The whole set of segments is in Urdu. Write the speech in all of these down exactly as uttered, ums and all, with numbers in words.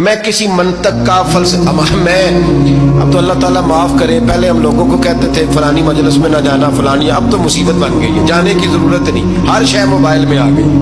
میں کسی منطق کا فلسفہ میں اب تو اللہ تعالیٰ معاف کرے، پہلے ہم لوگوں کو کہتے تھے فلانی مجلس میں نہ جانا فلانی، اب تو مصیبت بن گئی ہے، جانے کی ضرورت نہیں، ہر شے موبائل میں آ گئی۔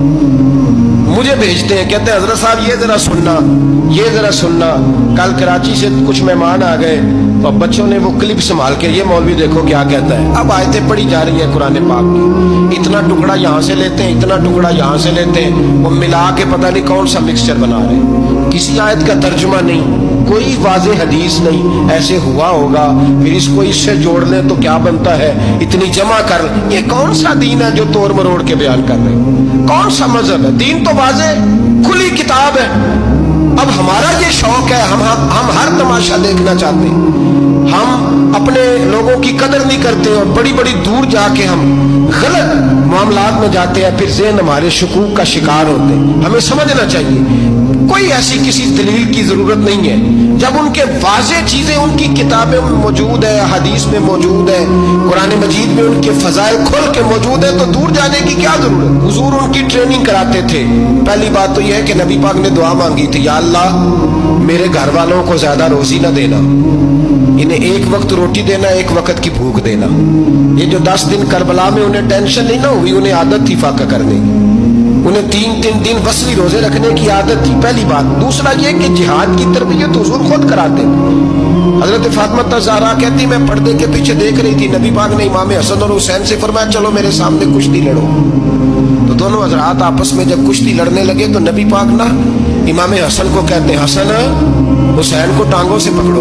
مجھے بھیجتے ہیں، کہتے ہیں حضرت صاحب یہ ذرا سننا یہ ذرا سننا، کل کراچی سے کچھ مہمان آ گئے تو اب بچوں نے وہ کلپ سنبھال کے یہ مولوی دیکھو کیا کہتا ہے، اب آیتیں پڑھی جا رہی ہے قرآن پاک کی، اتنا ٹکڑا یہاں سے لیتے ہیں اتنا ٹکڑا یہاں سے لیتے ہیں، وہ ملا کے پتہ نہیں کون سا مکسچر بنا رہے ہیں، کسی آیت کا ترجمہ نہیں، کوئی واضح حدیث نہیں، ایسے ہوا ہوگا پھر اس کو اس سے جوڑ لیں تو کیا بنتا ہے، اتنی جمع کر لیں۔ یہ کون سا دین ہے جو توڑ مروڑ کے بیان کر رہے ہیں؟ کون سا مذہب ہے؟ دین تو واضح کھلی کتاب ہے۔ اب ہمارا یہ شوق ہے، ہم ہم ہر تماشا دیکھنا چاہتے ہیں، ہم اپنے لوگوں کی قدر نہیں کرتے اور بڑی بڑی دور جا کے ہم غلط معاملات میں جاتے ہیں، پھر ذہن ہمارے شکوک کا شکار ہوتے ہیں۔ ہمیں سمجھنا چاہیے کوئی ایسی کسی دلیل کی ضرورت نہیں ہے، جب ان کے واضح چیزیں ان کی کتابیں میں موجود ہے، حدیث میں موجود ہے، قرآن مجید میں ان کے فضائل کھل کے موجود ہے، تو دور جانے کی کیا ضرورت؟ حضور ان کی ٹریننگ کراتے تھے۔ پہلی بات تو یہ ہے کہ نبی پاک نے دعا مانگی تھی، یا اللہ میرے گھر والوں کو زیادہ روزی نہ دینا، انہیں ایک وقت روٹی دینا ایک وقت کی بھوک دینا۔ یہ جو دس دن کربلا میں انہیں ٹینشن نہیں نہ ہوئی، انہیں عادت تھی فاقہ کرنے کی، انہیں تین تین دن وصلی روزے رکھنے کی عادت تھی، پہلی بات۔ دوسرا یہ کہ جہاد کی تربیت حضور خود کراتے۔ حضرت فاطمہ زہرا کہتی میں پردے کے پیچھے دیکھ رہی تھی، نبی پاک نے امام حسن اور حسین سے فرمایا چلو میرے سامنے کشتی لڑو، تو دونوں حضرات آپس میں جب کشتی لڑنے لگے تو نبی پاک نا امام حسن کو کہتے ہیں حسن حسین کو ٹانگوں سے پکڑو،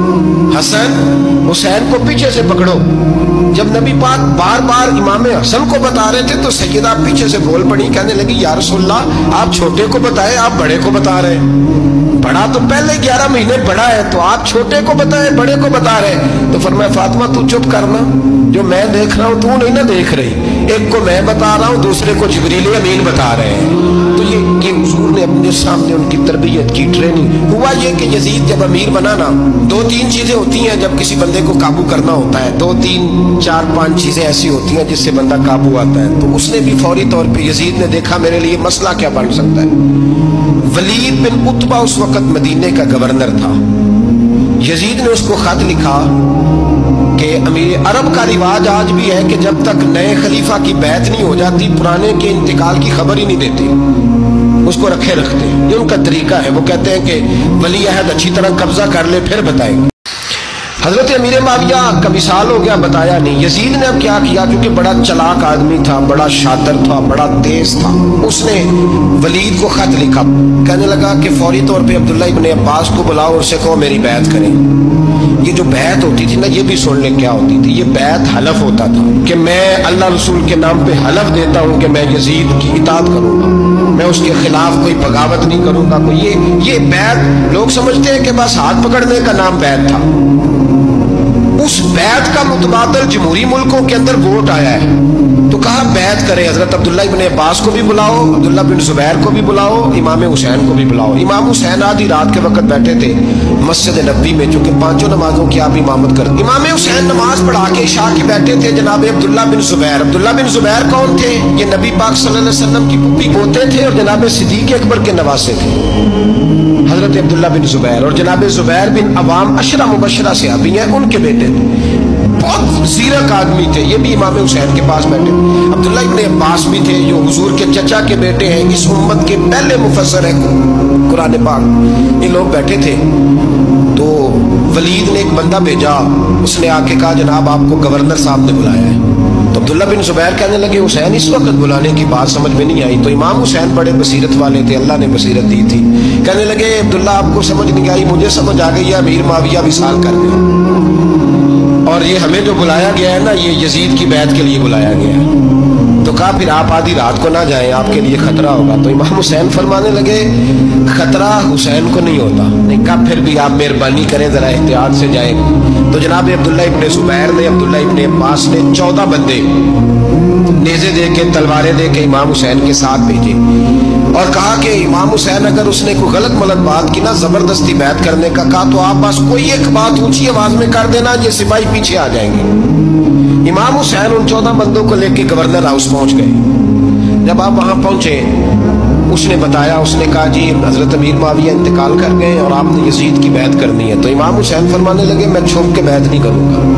حسن حسین کو پیچھے سے پکڑو۔ جب نبی پاک بار بار امام حسن کو بتا رہے تھے تو سیدہ پیچھے سے بول پڑی، کہنے لگی یا رسول اللہ آپ چھوٹے کو بتائیں، آپ بڑے کو بتا رہے ہیں، بڑا تو پہلے گیارہ مہینے بڑا ہے تو آپ چھوٹے کو بتائیں بڑے کو بتا رہے ہیں۔ تو فرمایا فاطمہ تو چپ کرنا، جو میں دیکھ رہا ہوں تو نہیں نہ دیکھ رہی، ایک کو میں بتا رہا ہوں دوسرے کو جبریل امین بتا رہے ہیں۔ تو یہ کہ حضور نے اپنے سامنے ان کی تربیت کی، ٹریننگ۔ ہوا یہ کہ یزید جب امیر بنا نا، دو تین چیزیں ہوتی ہیں جب کسی بندے کو قابو کرنا ہوتا ہے، دو تین چار پانچ چیزیں ایسی ہوتی ہیں جس سے بندہ قابو آتا ہے۔ تو اس نے بھی فوری طور پہ یزید نے دیکھا میرے لیے مسئلہ کیا بن سکتا ہے۔ ولید بن عتبہ اس وقت مدینے کا گورنر تھا، یزید نے اس کو خط لکھا کہ امیر عرب کا رواج آج بھی ہے کہ جب تک نئے خلیفہ کی بیعت نہیں ہو جاتی پرانے کے انتقال کی خبر ہی نہیں دیتے، اس کو رکھے رکھتے، یہ ان کا طریقہ ہے۔ وہ کہتے ہیں کہ ولی عہد اچھی طرح قبضہ کر لے پھر بتائیں گے۔ حضرت امیر معاویہ کا وصال ہو گیا، بتایا نہیں۔ یزید نے اب کیا کیا، کیونکہ بڑا چلاک آدمی تھا، بڑا شاطر تھا، بڑا تیز تھا، اس نے ولید کو خط لکھا، کہنے لگا کہ فوری طور پہ عبداللہ ابن عباس کو بلاؤ اور اسے کہو میری بیعت کریں۔ یہ جو بیعت ہوتی تھی نا، یہ بھی سن لیں کیا ہوتی تھی، یہ بیعت حلف ہوتا تھا کہ میں اللہ رسول کے نام پہ حلف دیتا ہوں کہ میں یزید کی اطاعت کروں گا، میں اس کے خلاف کوئی بغاوت نہیں کروں گا۔ کوئی یہ یہ بیعت لوگ سمجھتے ہیں کہ بس ہاتھ پکڑنے کا نام بیعت تھا، اس بیعت کا متبادل جمہوری ملکوں کے اندر ووٹ آیا ہے، تو کہا بیعت کرے۔ حضرت عبداللہ ابن عباس کو بھی بلاؤ، عبداللہ بن زبیر کو بھی بلاؤ، امام حسین کو بھی بلاؤ۔ امام حسین آدھی رات کے وقت بیٹھے تھے مسجد نبوی میں، چونکہ پانچوں نمازوں کی آپ امامت کرتے۔ امام حسین نماز پڑھا کے عشاء کی بیٹھے تھے، جناب عبداللہ بن زبیر۔ عبداللہ بن زبیر کون تھے؟ یہ نبی پاک صلی اللہ علیہ وسلم کی پھوپھی پوتے تھے اور جناب صدیق اکبر کے نواسے تھے، حضرت عبداللہ بن زبیر۔ اور جناب زبیر بن عوام عشرہ مبشرہ صحابی ہیں، ان کے بیٹے تھے، بہت زیرک آدمی تھے، یہ بھی امام حسین کے پاس بیٹھے۔ عبداللہ ابن عباس بھی تھے جو حضور کے چچا کے بیٹے ہیں، اس امت کے پہلے مفسر ہیں قرآن پاک، یہ لوگ بیٹھے تھے۔ تو ولید نے ایک بندہ بھیجا، اس نے آ کے کہا جناب آپ کو گورنر صاحب نے بلایا ہے۔ تو عبداللہ بن زبیر کہنے لگے حسین اس وقت بلانے کی بات سمجھ میں نہیں آئی۔ تو امام حسین بڑے بصیرت والے تھے، اللہ نے بصیرت دی تھی، کہنے لگے عبداللہ آپ کو سمجھ نہیں آئی، مجھے سمجھ آ گئی ہے، امیر معاویہ وصال کر گئے، اور یہ ہمیں جو بلایا گیا ہے نا یہ یزید کی بیعت کے لیے بلایا گیا ہے۔ تو کہا پھر آپ آدھی رات کو نہ جائیں، آپ کے لیے خطرہ ہوگا۔ تو امام حسین فرمانے لگے خطرہ حسین کو نہیں ہوتا، نہیں کہا پھر بھی آپ مہربانی کریں ذرا احتیاط سے جائیں۔ تو جناب عبداللہ ابن زبیر نے، عبداللہ ابن عباس نے چودہ بندے نیزے دے کے تلواریں دے کے امام حسین کے ساتھ بھیجے اور کہا کہ امام حسین اگر اس نے کوئی غلط ملت بات کی نا، زبردستی بیعت کرنے کا کہا، تو آپ بس کوئی ایک بات اونچی آواز میں کر دینا، یہ سپاہی پیچھے آ جائیں گے۔ امام حسین ان چودہ بندوں کو لے کے گورنر ہاؤس پہنچ گئے۔ جب آپ وہاں پہنچے اس نے بتایا، اس نے کہا جی حضرت امیر معاویہ انتقال کر گئے اور آپ نے یزید کی بیعت کرنی ہے۔ تو امام حسین فرمانے لگے میں چھپ کے بیعت نہیں کروں گا،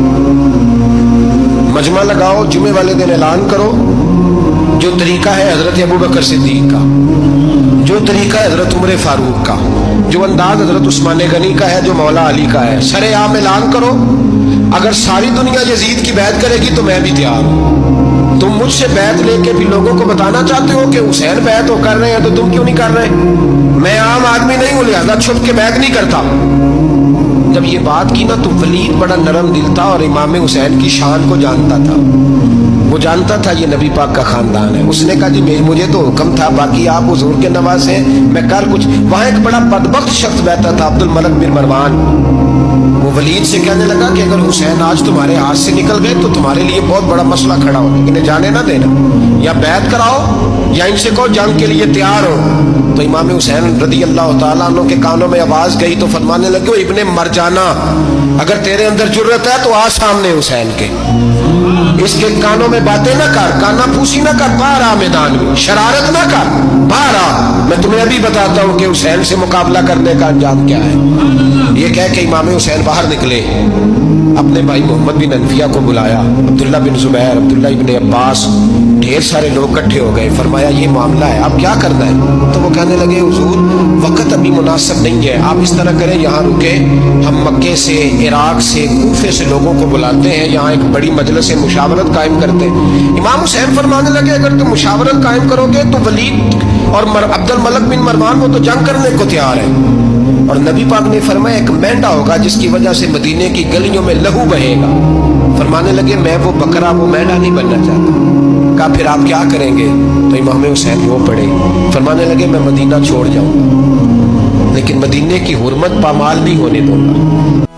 مجمع لگاؤ، جمعے والے دن اعلان کرو، جو طریقہ ہے حضرت ابوبکر صدیق کا، جو طریقہ ہے حضرت عمر فاروق کا، جو انداز حضرت عثمان غنی کا ہے، جو مولا علی کا ہے، سر عام اعلان کرو، اگر ساری دنیا یزید کی بیعت کرے گی تو میں بھی تیار ہوں۔ تم مجھ سے بیعت لے کے بھی لوگوں کو بتانا چاہتے ہو کہ حسین بیعت ہو کر رہے ہیں تو تم کیوں نہیں کر رہے؟ میں عام آدمی نہیں ہوں، لہذا چھپ کے بیعت نہیں کرتا۔ جب یہ بات کی نا تو ولید بڑا نرم دل تھا اور امام حسین کی شان کو جانتا تھا، وہ جانتا تھا یہ نبی پاک کا خاندان ہے۔ اس نے کہا جی مجھے تو حکم تھا، باقی آپ حضور کے نواز ہیں، میں کر کچھ۔ وہاں ایک بڑا بدبخت شخص بیٹھا تھا، عبد الملک بن مروان، وہ ولید سے کہنے لگا کہ اگر حسین آج تمہارے ہاتھ سے نکل گئے تو تمہارے لیے بہت بڑا مسئلہ کھڑا ہوگا، انہیں جانے نہ دینا، یا بیعت کراؤ یا ان سے کہو جنگ کے لیے تیار ہو۔ تو امام حسین رضی اللہ تعالیٰ عنہ کے کانوں میں آواز گئی تو فرمانے لگے ابن مرجانہ، اگر تیرے اندر جرت ہے تو آ سامنے حسین کے، اس کے کانوں میں باتیں نہ کر، کانا پوسی نہ کر، باہر آ میدان میں، شرارت نہ کر، باہر آ، میں تمہیں ابھی بتاتا ہوں کہ حسین سے مقابلہ کرنے کا انجام کیا ہے۔ یہ کہہ کے امام حسین باہر نکلے، اپنے بھائی محمد بن انفیہ کو بلایا، عبداللہ بن زبیر، عبداللہ ابن عباس، ڈھیر سارے لوگ اکٹھے ہو گئے۔ فرمایا یہ معاملہ ہے، اب کیا کرنا ہے؟ تو وہ کہنے لگے حضور وقت ابھی مناسب نہیں ہے، آپ اس طرح کریں یہاں رکے، ہم مکے سے، عراق سے، کوفے سے لوگوں کو بلاتے ہیں، یہاں ایک بڑی مجلس مشاورت قائم کرتے ہیں۔ امام حسین فرمانے لگے اگر تم مشاورت قائم کرو گے تو ولید اور عبد الملک بن مروان وہ تو جنگ کرنے کو تیار ہے، اور نبی پاک نے فرمایا ایک مینڈا ہوگا جس کی وجہ سے مدینے کی گلیوں میں لہو بہے گا۔ فرمانے لگے میں وہ بکرا، وہ مینڈا نہیں بننا چاہتا۔ کہا پھر آپ کیا کریں گے؟ تو امام حسین رو پڑے، فرمانے لگے میں مدینہ چھوڑ جاؤں گا لیکن مدینے کی حرمت پامال نہیں ہونے دوں گا۔